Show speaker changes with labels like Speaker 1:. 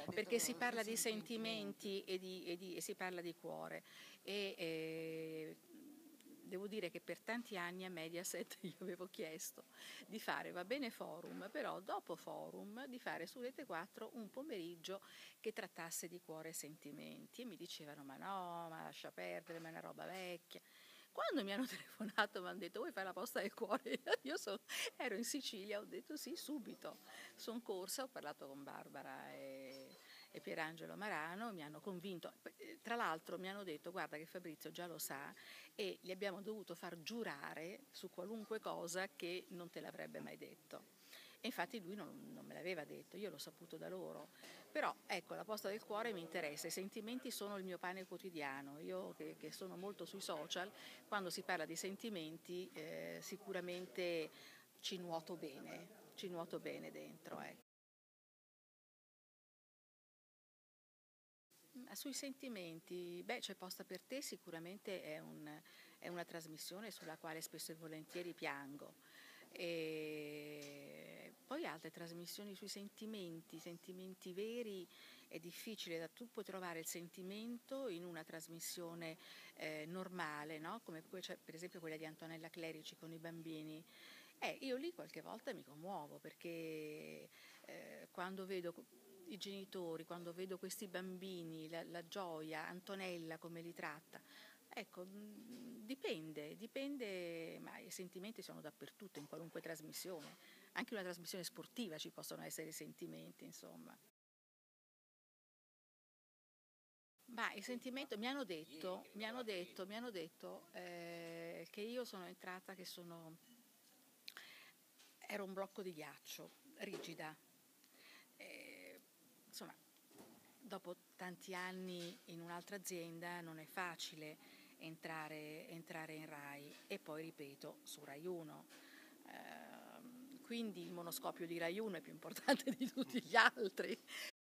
Speaker 1: perché si parla di sentimenti e si parla di cuore. Devo dire che per tanti anni a Mediaset io avevo chiesto di fare, va bene Forum, però dopo Forum di fare su Rete 4 un pomeriggio che trattasse di cuore e sentimenti, e mi dicevano ma no, ma lascia perdere, ma è una roba vecchia. Quando mi hanno telefonato mi hanno detto vuoi fare la posta del cuore? Ero in Sicilia, ho detto sì, subito. Sono corsa, ho parlato con Barbara e Pierangelo Marano, mi hanno convinto. Tra l'altro mi hanno detto guarda che Fabrizio già lo sa e gli abbiamo dovuto far giurare su qualunque cosa che non te l'avrebbe mai detto. E infatti lui non me l'aveva detto, io l'ho saputo da loro. Però ecco, la posta del cuore mi interessa, i sentimenti sono il mio pane quotidiano. Io che sono molto sui social, quando si parla di sentimenti sicuramente ci nuoto bene dentro. Ecco. Sui sentimenti, beh, C'è posta per te sicuramente è una trasmissione sulla quale spesso e volentieri piango. E poi altre trasmissioni sui sentimenti, sentimenti veri, è difficile, tu puoi trovare il sentimento in una trasmissione normale, no? Come per esempio quella di Antonella Clerici con i bambini. Io lì qualche volta mi commuovo perché quando vedo i genitori, quando vedo questi bambini, la gioia, Antonella come li tratta, ecco, dipende, ma i sentimenti sono dappertutto, in qualunque trasmissione, anche in una trasmissione sportiva ci possono essere sentimenti, insomma. Ma il sentimento, mi hanno detto che io sono entrata, ero un blocco di ghiaccio, rigida. Eh, insomma, dopo tanti anni in un'altra azienda non è facile entrare in Rai e poi ripeto su Rai 1. Quindi il monoscopio di Rai 1 è più importante di tutti gli altri,